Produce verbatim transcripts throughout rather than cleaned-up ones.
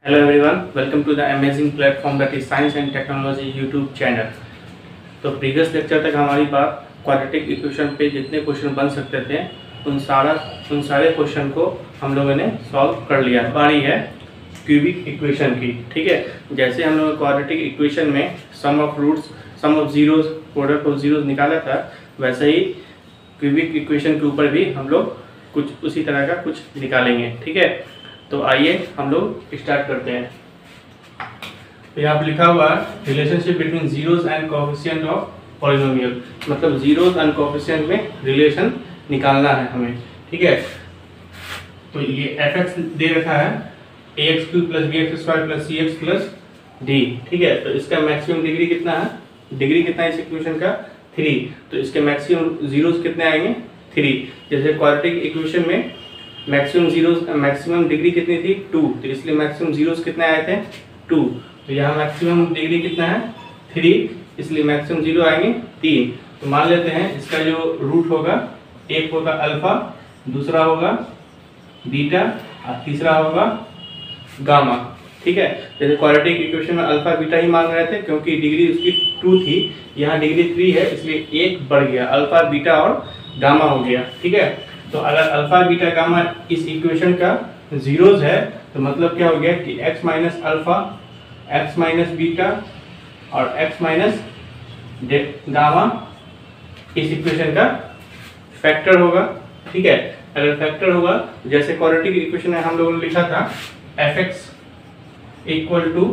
Hello everyone, welcome to the amazing platform that is science and technology YouTube channel. तो previous lecture तक हमारी बात quadratic equation पे जितने क्वेश्चन बन सकते थे उन सारा उन सारे क्वेश्चन को हम लोगों ने सॉल्व कर लिया। बारी है क्यूबिक इक्वेशन की। ठीक है, जैसे हम लोग क्वाड्रेटिक इक्वेशन में sum of roots sum of zeros product of zeros निकाला था, वैसे ही क्यूबिक इक्वेशन के ऊपर भी हम लोग कुछ उसी तरह का कुछ निकालेंगे। ठीक है, तो आइए हम लोग स्टार्ट करते हैं। तो यहाँ पर लिखा हुआ है relationship between zeros and coefficient of polynomial, मतलब जीरोस एंड कोएफिशिएंट में रिलेशन निकालना है हमें। ठीक है, तो ये एफ एक्स दे रखा है a x cube plus b x square plus c x plus d. ठीक है, तो इसका मैक्सिमम डिग्री कितना है, डिग्री कितना है इस इक्वेशन का, थ्री। तो इसके मैक्सिमम जीरोस कितने आएंगे, थ्री। जैसे क्वाड्रेटिक इक्वेशन में मैक्सिमम जीरोस मैक्सिमम डिग्री कितनी थी, टू, तो इसलिए मैक्सिमम जीरोस कितने आए थे, टू। तो यहाँ मैक्सिमम डिग्री कितना है, थ्री, इसलिए मैक्सिमम जीरो आएंगे तीन। तो मान लेते हैं इसका जो रूट होगा, एक होगा अल्फा, दूसरा होगा बीटा और तीसरा होगा गामा। ठीक है, जैसे क्वाड्रेटिक इक्वेशन में अल्फा बीटा ही मान रहे थे क्योंकि डिग्री उसकी टू थी, यहाँ डिग्री थ्री है इसलिए एक बढ़ गया, अल्फा बीटा और गामा हो गया। ठीक है, तो अगर अल्फा बीटा गामा इस इक्वेशन का जीरोज है तो मतलब क्या हो गया कि x minus alpha, x minus beta और x माइनस गामा इस इक्वेशन का फैक्टर होगा। ठीक है, अगर फैक्टर होगा, जैसे क्वाड्रेटिक इक्वेशन में हम लोगों ने लिखा था f x equal to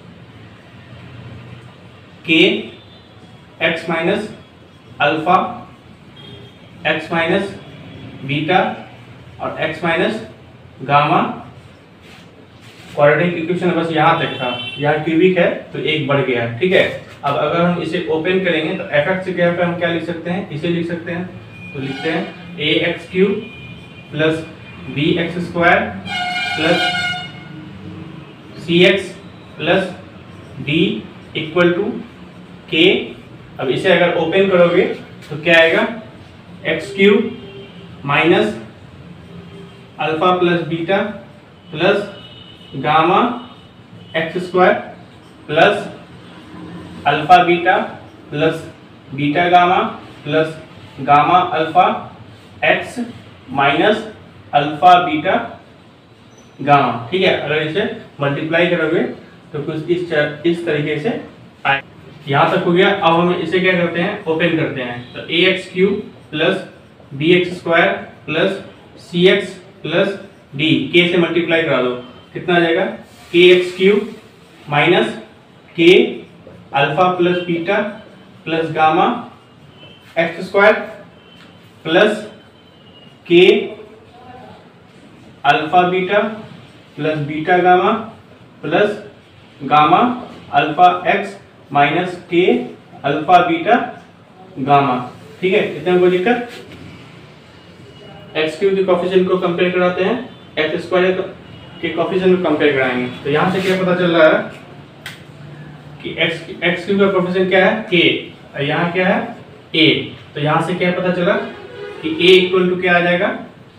k x minus alpha, x minus beta और x minus gamma. Quadratic equation बस यहाँ तक था, यहाँ क्यूबिक है तो एक बढ़ गया। ठीक है, अब अगर हम इसे ओपन करेंगे तो एफ एक्स की जगह पे हम क्या लिख सकते हैं, इसे लिख सकते हैं। तो लिखते हैं a x cube plus b x square plus c x plus d equal to k. अब इसे अगर ओपन करोगे तो क्या आएगा, x cube minus alpha plus beta plus gamma x square plus alpha beta plus beta gamma plus gamma alpha x minus alpha beta gamma. ठीक है, अगर इसे मल्टीप्लाई करोगे तो कुछ इस इस तरीके से आए। यहाँ तक हो गया। अब हम इसे क्या करते हैं, ओपन करते हैं। तो a x cube plus b x square plus c x plus d, k से मल्टीप्लाई करा दो, कितना आ जाएगा, k x cube minus k alpha plus beta plus gamma x square plus k alpha beta plus beta gamma plus gamma alpha x minus k alpha beta gamma. ठीक है, इतना कोई दिक्कत। एक्स क्यूब के कोफिशिएंट को compare कराते हैं, x square के कोफिशिएंट को कंपेयर कराएंगे। तो यहाँ से क्या पता चल रहा है कि एक्स एक्स क्यूब का कोफिशिएंट क्या है, के, और यहाँ क्या है, ए। तो यहाँ से क्या पता चला कि ए इक्वल टू क्या आ जाएगा,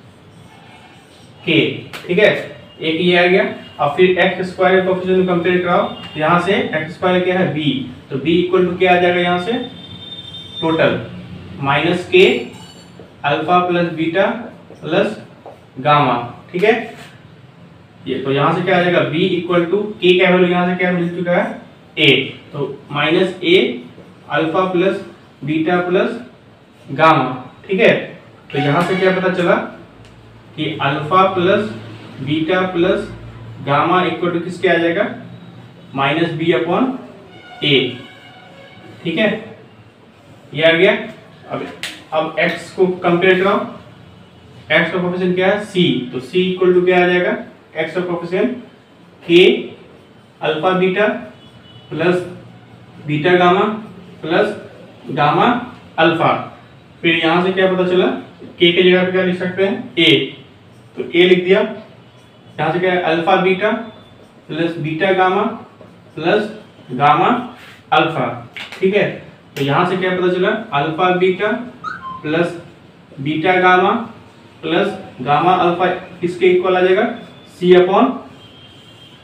के। ठीक है, एक ये आ गया। और फिर एक्स स्क्वायर के कोफिशिएंट को कंपेयर कराओ, तो यहाँ से एक्स स्क्वायर क्या है, बी, तो बी इक्वल टू क्या आ जाएगा, यहाँ से total minus k alpha plus beta plus gamma. ठीक है, ये तो यहाँ से क्या आ जाएगा, b इक्वल टू के क्या वैल्यू यहाँ से क्या मिल चुका है, a, तो minus a alpha plus beta plus gamma. ठीक है, तो यहाँ से क्या पता चला कि alpha plus beta plus gamma equal to किसके आ जाएगा, माइनस बी अपॉन ए। ठीक है, ये आ गया। अब अब x को कंपेयर कराओ, x का कोफिशिएंट क्या है, c, तो c इक्वल टू क्या आ जाएगा, x का coefficient k alpha beta plus beta gamma plus gamma alpha. फिर यहाँ से क्या पता चला, k के जगह पे क्या लिख सकते हैं, a, तो a लिख दिया। यहाँ से क्या है, alpha beta plus beta gamma plus gamma alpha. ठीक है, तो यहाँ से क्या पता चला, alpha beta plus beta gamma plus gamma alpha किसके इक्वल आ जाएगा, सी अपॉन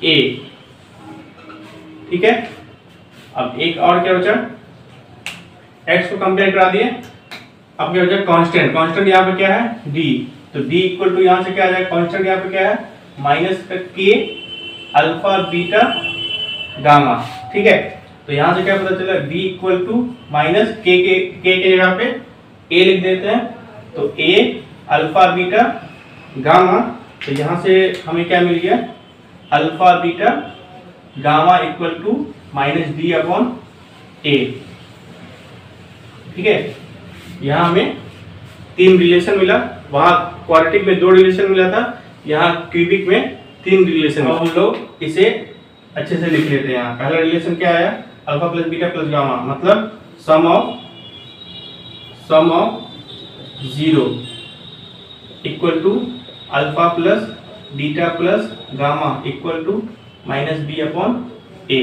ए, ठीक है। अब एक और क्या बचा, x को कंपेयर करा दिए, अब क्या बचा कांस्टेंट, कांस्टेंट यहाँ पे क्या है d, तो d इक्वल टू यहाँ से क्या आ जाएगा, कांस्टेंट यहाँ पे क्या है माइनस का k अल्फा बीटा गामा, ठीक है। तो यहाँ से क्या पता चला, d equal to minus k के k के जगह पे a लिख देते हैं, तो a अल्फा बीटा गामा, तो यहाँ से हमें क्या मिल गया, alpha beta gamma equal to minus D upon a, ठीक है। यहाँ हमें तीन रिलेशन मिला, वहाँ क्वाड्रेटिक में दो रिलेशन मिला था, यहाँ क्यूबिक में तीन रिलेशन। हम लोग इसे अच्छे से लिख लेते हैं। यहाँ पहला रिलेशन क्या आया, alpha plus beta plus gamma, मतलब sum of sum of zero equal to alpha plus beta plus gamma equal to minus B upon a.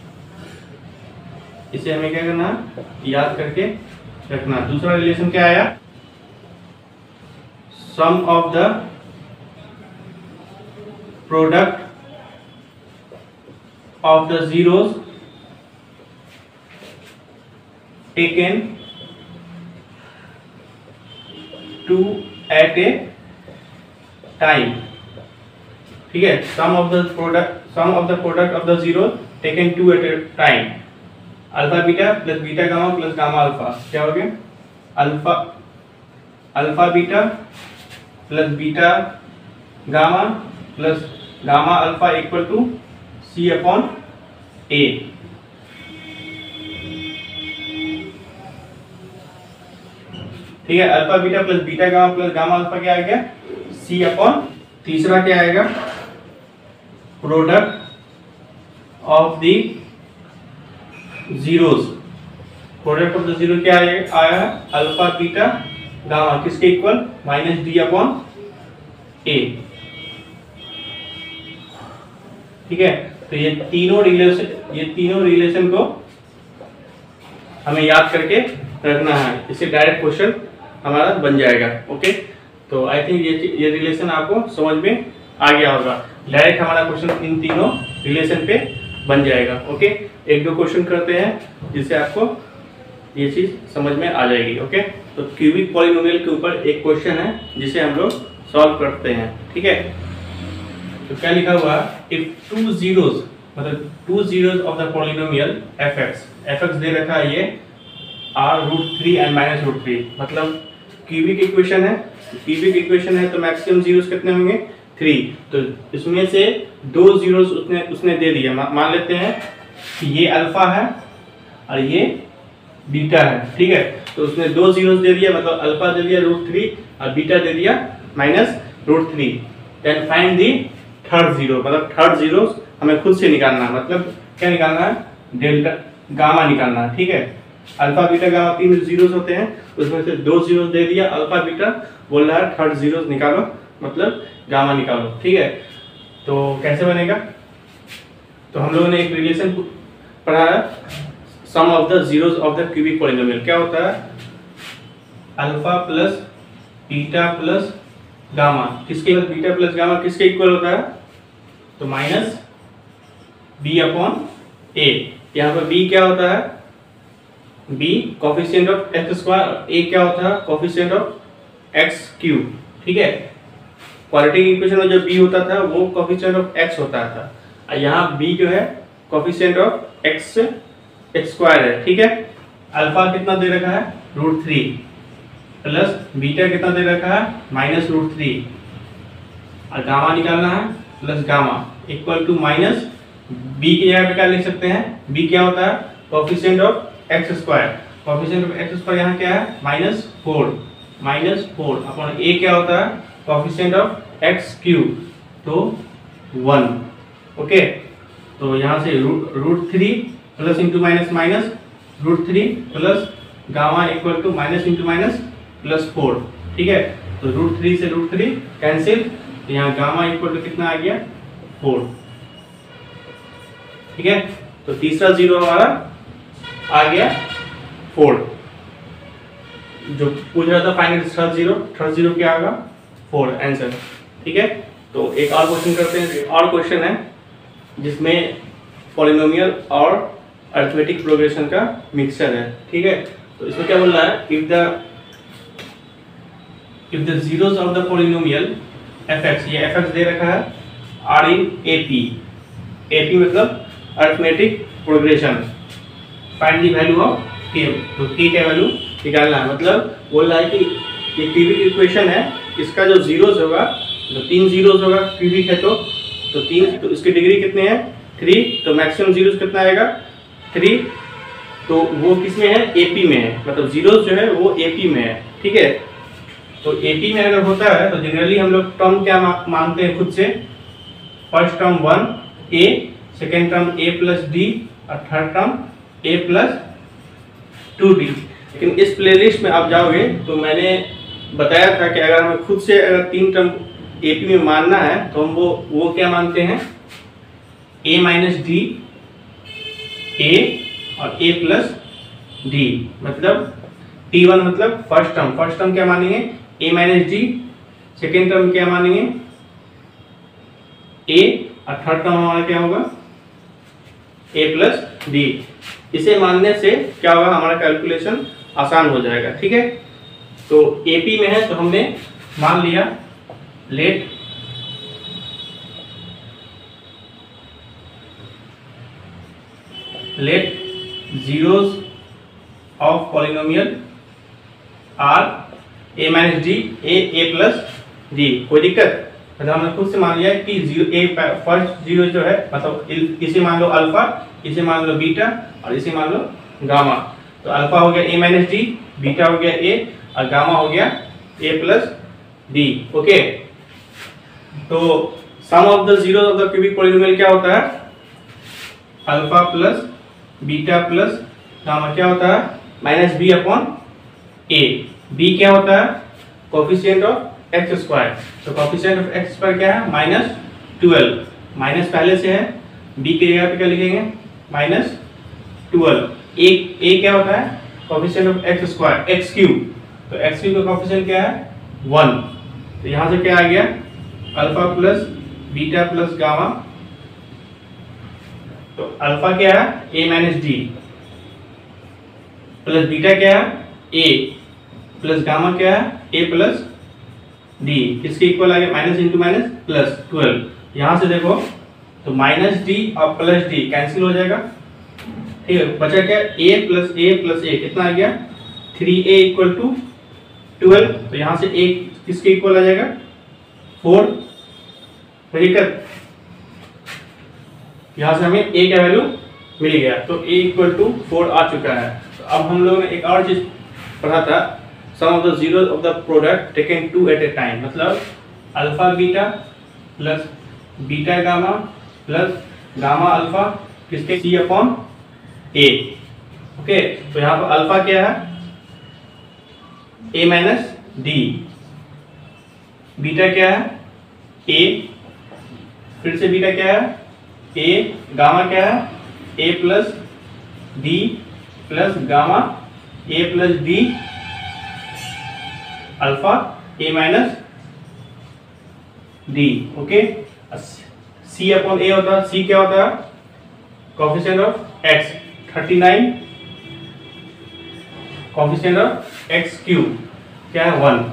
इसे हमें क्या करना है, याद करके रखना। दूसरा रिलेशन क्या आया, sum of the product of the zeros taken two at a time, ठीक है। Sum of the product sum of the product of the zero taken two at a time, alpha beta plus beta gamma plus gamma alpha, क्या हो गया, alpha alpha beta plus beta gamma plus gamma alpha equal to c upon a, ठीक है। Alpha beta plus beta gamma plus gamma alpha क्या आ गया, c upon. तीसरा क्या आएगा, product of the zeros, product of the zero क्या आया है, अल्फा बीटा गामा किसके equal, minus D upon a, ठीक है। तो ये तीनों रिलेशन ये तीनों रिलेशन को हमें याद करके रखना है, इससे डायरेक्ट क्वेश्चन हमारा बन जाएगा। ओके, तो आई थिंक ये ये रिलेशन आपको समझ में आ गया होगा। डायरेक्ट हमारा क्वेश्चन इन तीनों रिलेशन पे बन जाएगा। ओके, एक दो क्वेश्चन करते हैं जिससे आपको ये चीज समझ में आ जाएगी। ओके, तो क्यूबिक पॉलिनोमियल के ऊपर एक क्वेश्चन है जिसे हम लोग सॉल्व करते हैं, ठीक है। तो क्या लिखा हुआ, इफ टू जीरोस, मतलब two zeros of the polynomial f x, f x दे रखा है ये are root three and minus root three, मतलब क्यूबिक इक्वेशन है। क्यूबिक इक्वेशन है तो मैक्सिमम जीरोस कितने होंगे, थ्री। तो इसमें से दो जीरोस उसने उसने दे दिया, मा, मान लेते हैं कि ये अल्फा है और ये बीटा है, ठीक है। तो उसने दो जीरोस दे दिया, मतलब अल्फा दे दिया रूट थ्री और बीटा दे दिया minus root three. Then find the third zero, मतलब थर्ड जीरो हमें खुद से निकालना, मतलब क्या निकालना है, डेल्टा गामा निकालना है, ठीक है। अल्फा बीटा गामा तीन जीरोस होते हैं, उसमें से दो जीरोस दे दिया अल्फा बीटा, बोल रहा है थर्ड जीरोस निकालो, मतलब गामा निकालो, ठीक है। तो कैसे बनेगा, तो हम लोगों ने एक रिलेशन पढ़ा है, sum of the zeros of the cubic polynomial. क्या होता है, alpha plus beta plus gamma किसके, बीटा प्लस गामा किसके इक्वल होता है, तो माइनस बी अपॉन ए। यहाँ पर बी क्या होता है, b coefficient of x square, a क्या होता है, कोफिशिएंट ऑफ एक्स क्यूब, ठीक है। क्वाड्रेटिक इक्वेशन में जो b होता था वो कोफिशिएंट ऑफ x होता था, और यहाँ b जो है coefficient of x x square है, ठीक है। अल्फा कितना दे रखा है, रूट थ्री, प्लस बीटा कितना दे रखा है, माइनस रूट थ्री, और गामा निकालना है, plus gamma equal to minus b की जगह पे क्या लिख सकते हैं, b क्या होता है, coefficient of x square, coefficient of x square यहाँ क्या है, minus four, minus four upon a क्या होता है, कोफिशिएंट ऑफ एक्स क्यूब, तो वन। ओके, तो यहाँ से root three plus into minus minus root three plus gamma equal to minus into minus plus four, ठीक है। तो रूट थ्री से रूट थ्री कैंसिल, तो यहाँ गामा इक्वल टू कितना आ गया, फोर, ठीक है। तो तीसरा जीरो हमारा आ गया फोर, जो पूछ रहा था final third zero, third zero क्या होगा, फोर आंसर, ठीक है। तो एक और क्वेश्चन करते हैं, और क्वेश्चन है जिसमें पॉलिनोमियल और अरिथमेटिक प्रोग्रेशन का मिक्सचर है। ठीक है, तो इसमें क्या बोल रहा है, if the if the zeros of the polynomial fx, ये fx दे रखा है, आर इन एपी, एपी मतलब arithmetic progression, find the value of k, तो k का वैल्यू निकालना है। मतलब बोल रहा है कि ये क्यूबिक इक्वेशन है, इसका जो जीरोस होगा, तो तीन जीरोस होगा, क्यूबिक है तो तो तीन, तो इसकी डिग्री कितने हैं, थ्री, तो मैक्सिमम जीरोस कितना आएगा, थ्री, तो वो किसमें है, एपी में है, मतलब जीरोस जो है वो एपी में है। ठीक है, तो एपी में अगर होता है तो जनरली हम लोग टर्म क्या मानते हैं खुद से, first term one A, second term A plus D और third term A plus two D. लेकिन इस प्लेलिस्ट में आप जाओगे तो मैंने बताया था कि अगर हमें खुद से अगर तीन टर्म एपी में मानना है तो हम वो वो क्या मानते हैं, ए माइनस डी, ए और ए प्लस डी, मतलब टी वन मतलब फर्स्ट टर्म, फर्स्ट टर्म क्या मानेंगे, A minus D, second term क्या मानेंगे, ए, और थर्ड टर्म हमारा क्या होगा, ए प्लस डी। इसे मानने से क्या होगा, हमारा कैलकुलेशन आसान हो जाएगा। ठीक है, तो एपी में है तो हमने मान लिया, let let zeros of polynomial are A minus D, A A plus D. कोई दिक्कत, मतलब हमने खुद से मान लिया कि जीरो, ए फर्स्ट जीरो जो है, मतलब इसे मान लो अल्फा, इसे मान लो बीटा और इसे मान लो गामा। तो अल्फा हो गया ए माइनस डी, बीटा हो गया ए और गामा हो गया ए प्लस डी। ओके, तो sum of the zeros of the cubic polynomial क्या होता है, alpha plus beta plus gamma क्या होता है, minus B upon A. B क्या होता है, कोफिशिएंट ऑफ एक्स स्क्वायर, तो कोफिशिएंट ऑफ एक्स स्क्वायर क्या है, माइनस ट्वेल्व, माइनस पहले से है, बी के जगह पे क्या लिखेंगे, माइनस ट्वेल्व। ए ए क्या होता है, coefficient of x square, X cube, तो एक्स क्यूब का कोफिशिएंट क्या है, वन, तो यहाँ से क्या आ गया, alpha plus beta plus gamma, तो अल्फा क्या है, A minus D, plus beta क्या है, ए, प्लस गामा क्या है, ए प्लस डी। इसके इक्वल आ गया minus into minus plus twelve. यहाँ से देखो तो माइनस डी और प्लस डी कैंसिल हो जाएगा। ठीक है, बचा क्या, a plus A plus A, कितना आ गया, three A equal to twelve, तो यहाँ से a किसके इक्वल आ जाएगा, फोर। ठीक है, यहाँ से हमें a का वैल्यू मिल गया, तो a इक्वल टू फोर आ चुका है। तो अब हम लोगों ने एक और चीज पढ़ा था, sum of the zeros of the product taken two at a time, मतलब alpha beta plus beta gamma plus gamma alpha किसके, सी अपॉन ए। ओके, तो यहाँ पर अल्फा क्या है, ए माइनस डी, बीटा क्या है, ए, फिर से बीटा क्या है, ए, गामा क्या है, A plus D plus gamma A plus D alpha A minus D. Okay, C upon A होता है, सी क्या होता है, coefficient of X, thirty nine, coefficient of x cube क्या है, वन।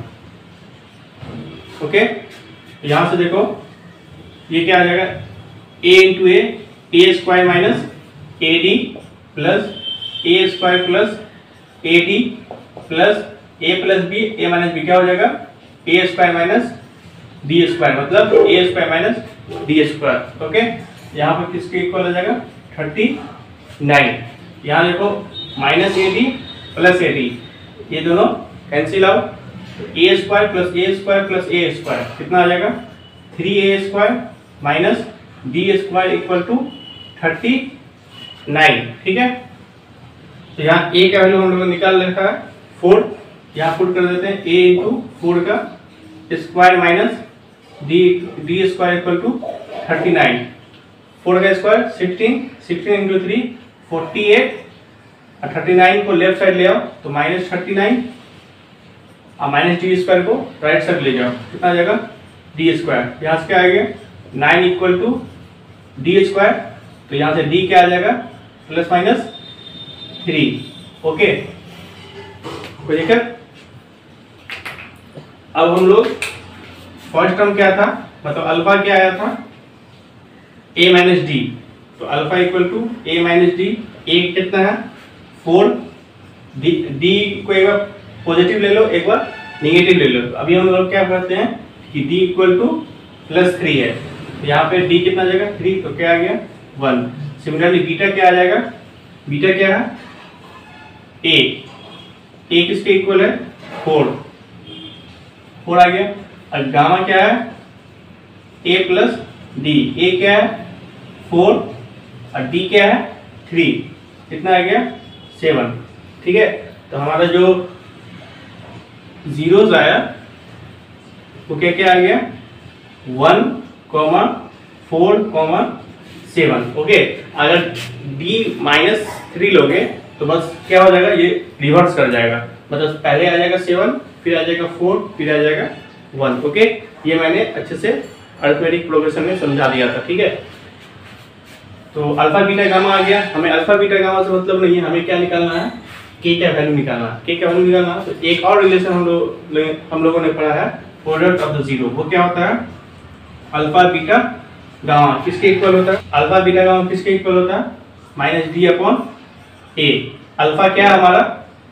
ओके, यहां से देखो ये क्या आ जाएगा, a into A, A square minus A D plus A square plus A D plus A plus B, A minus B क्या हो जाएगा, A square minus D square, मतलब A square minus D square. Okay, यहाँ पर किसके equal हो जाएगा, thirty nine. यहाँ देखो minus A D plus A D, ये दोनों कैंसिल आउट, तो A square plus A square plus A square कितना आ जाएगा, three A square minus D square equal to thirty nine. ठीक है, तो यहाँ ए का वैल्यू हम लोग निकाल रखा है फोर, यहाँ पुट कर देते हैं ए इंटू फोर का square minus D D square equal to thirty nine, four का square sixteen, sixteen into three forty eight, और थर्टी नाइन को लेफ्ट साइड ले आओ तो माइनस थर्टी नाइन, और माइनस डी स्क्वायर को राइट साइड ले जाओ, कितना आ जाएगा, डी स्क्वायर। यहाँ से क्या आ गया, nine equal to D square, तो यहाँ से डी क्या आ जाएगा प्लस माइनस थ्री। ओके, कोई दिक्कत? अब हम लोग फर्स्ट टर्म क्या था, मतलब अल्फा क्या आया था a माइनस डी, तो alpha equal to a minus D, A कितना है फोर, डी डी को एक बार पॉजिटिव ले लो एक बार निगेटिव ले लो। अभी हम लोग क्या करते हैं कि d equal to plus three है, तो यहाँ पे d कितना आ जाएगा थ्री, तो क्या आ गया वन। सिमिलरली बीटा क्या आ जाएगा, बीटा क्या है a, a किसके इक्वल है फोर, फोर आ गया। और गामा क्या है a प्लस डी, a क्या है फोर और d क्या है थ्री, कितना आ गया सेवन। ठीक है, तो हमारा जो जीरोस आया वो क्या क्या आ गया one comma four comma seven. Okay, अगर d माइनस थ्री लोगे तो बस क्या हो जाएगा, ये रिवर्स कर जाएगा, मतलब पहले आ जाएगा सेवन, फिर आ जाएगा फोर, फिर आ जाएगा वन। ओके, ये मैंने अच्छे से अरिथमेटिक प्रोग्रेशन में समझा दिया था। ठीक है, तो अल्फा बीटा गामा आ गया। हमें अल्फा बीटा गामा से मतलब नहीं है, हमें क्या निकालना है के का वैल्यू निकालना है, के का वैल्यू निकालना है। तो एक और रिलेशन हम लोग हम लोगों ने पढ़ा है प्रोडक्ट ऑफ द जीरो, वो क्या होता है अल्फा बीटा गामा किसके इक्वल होता है, अल्फा बीटा गामा किसके इक्वल होता है minus D upon A. Alpha क्या है हमारा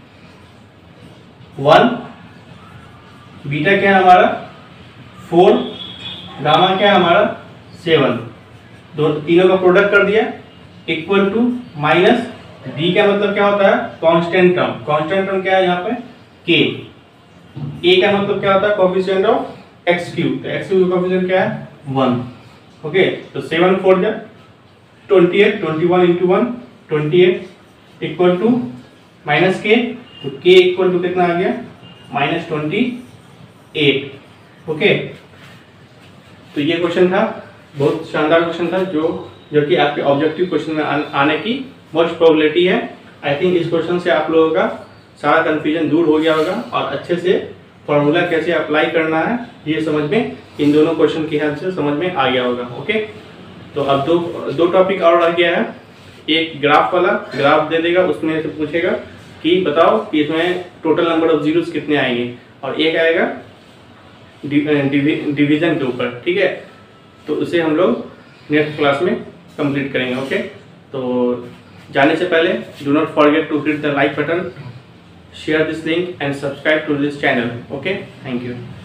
वन, बीटा क्या है हमारा फोर, गामा क्या है हमारा सेवन, दो तीनों का प्रोडक्ट कर दिया इक्वल टू माइनस डी का मतलब क्या होता है कांस्टेंट टर्म, कांस्टेंट टर्म क्या है यहाँ पे के, ए का मतलब क्या होता है कोएफिशिएंट ऑफ एक्स क्यूब, तो एक्स क्यूब का कोएफिशिएंट क्या है वन। ओके, तो सेवन फोर जा twenty eight, twenty one into one twenty eight equal to minus K, तो के इक्वल टू कितना आ गया माइनस ट्वेंटी एट। ओके, तो ये क्वेश्चन था, बहुत शानदार क्वेश्चन था जो जो कि आपके ऑब्जेक्टिव क्वेश्चन में आने की मोस्ट प्रोबेबिलिटी है। आई थिंक इस क्वेश्चन से आप लोगों का सारा कंफ्यूजन दूर हो गया होगा और अच्छे से फॉर्मूला कैसे अप्लाई करना है ये समझ में इन दोनों क्वेश्चन की हेल्प से समझ में आ गया होगा। ओके, तो अब दो दो टॉपिक और रह गया है, एक ग्राफ वाला, ग्राफ दे देगा उसमें से पूछेगा कि बताओ कि इसमें टोटल नंबर ऑफ जीरोस कितने आएंगे, और एक आएगा डिवीजन के ऊपर। ठीक है, तो उसे हम लोग नेक्स्ट क्लास में कंप्लीट करेंगे। ओके, तो जाने से पहले do not forget to hit the like button, share this link and subscribe to this channel. Okay, thank you.